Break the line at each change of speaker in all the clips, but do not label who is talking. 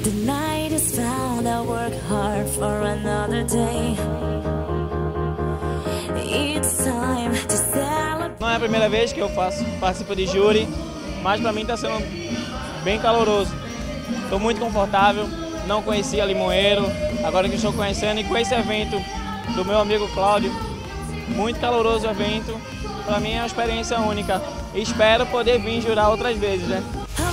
The night is found, I work hard for another day. It's time to celebrate.
Não é a primeira vez que eu participo de júri, mas para mim está sendo bem caloroso. Estou muito confortável, não conhecia Limoeiro, agora que estou conhecendo, e com esse evento do meu amigo Cláudio, muito caloroso o evento, para mim é uma experiência única. E espero poder vir jurar outras vezes, né?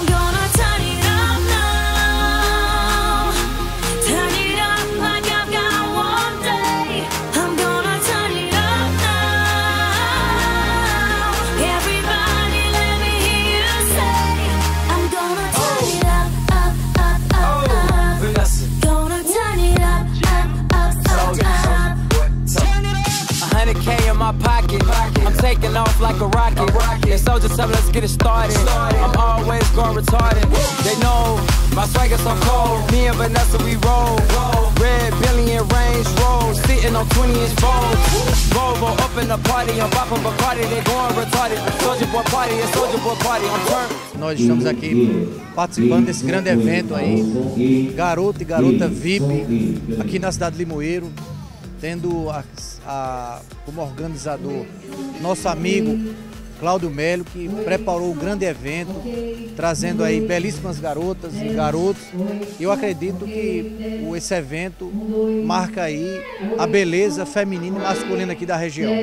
My pocket, I'm taking off like a rocket. And so just tell me, let's get it started. I'm always going retarded. They know my swag is so cold. Me and Vanessa, we roll. Red Billy and Range Roll, sitting on 20-inch bowls. Volvo up in the party, I'm popping Bacardi. They going retarded. Soldier Boy party, and Soldier Boy party. I'm turned.
Nós estamos aqui participando desse grande evento aí, garoto e garota VIP, aqui na cidade de Limoeiro, tendo como organizador nosso amigo Cláudio Melo, que preparou um grande evento, trazendo aí belíssimas garotas e garotos. Eu acredito que esse evento marca aí a beleza feminina e masculina aqui da região.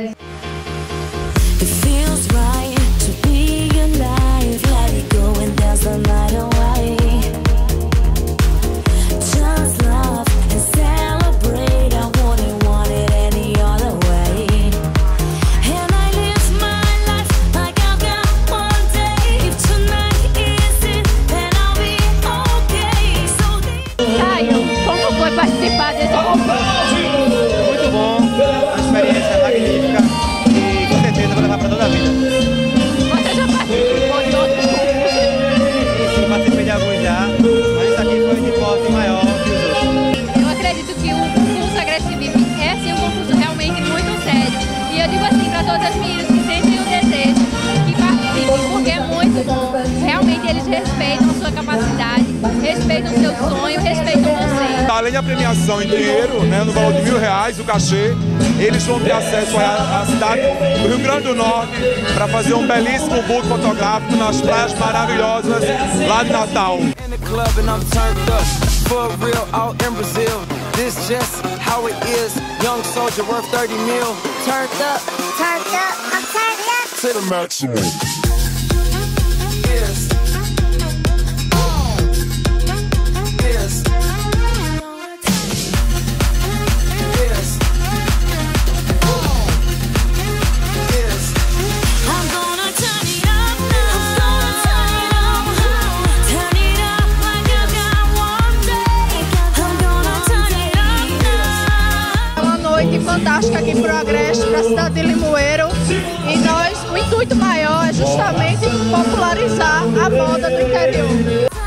Participar desse concurso.
Muito bom, uma experiência magnífica e com certeza vou levar para toda a vida.
Você já participou de outros concursos?
Sim, participei de alguns já, mas esse aqui foi de porte maior que os outros.
Eu acredito que o concurso Agressivip é sim um concurso realmente muito sério. E eu digo assim para todas as meninas que sentem o desejo, que participem, porque é muito bom. Realmente eles respeitam a sua capacidade, respeitam o seu sonho, respeitam você.
Além da premiação em dinheiro, né, no valor de R$1.000, o cachê, eles vão ter acesso à cidade do Rio Grande do Norte para fazer um belíssimo book fotográfico nas praias maravilhosas lá de Natal.
Fantástica aqui para o Agreste, para a cidade de Limoeiro, e o intuito maior é justamente popularizar a moda do interior.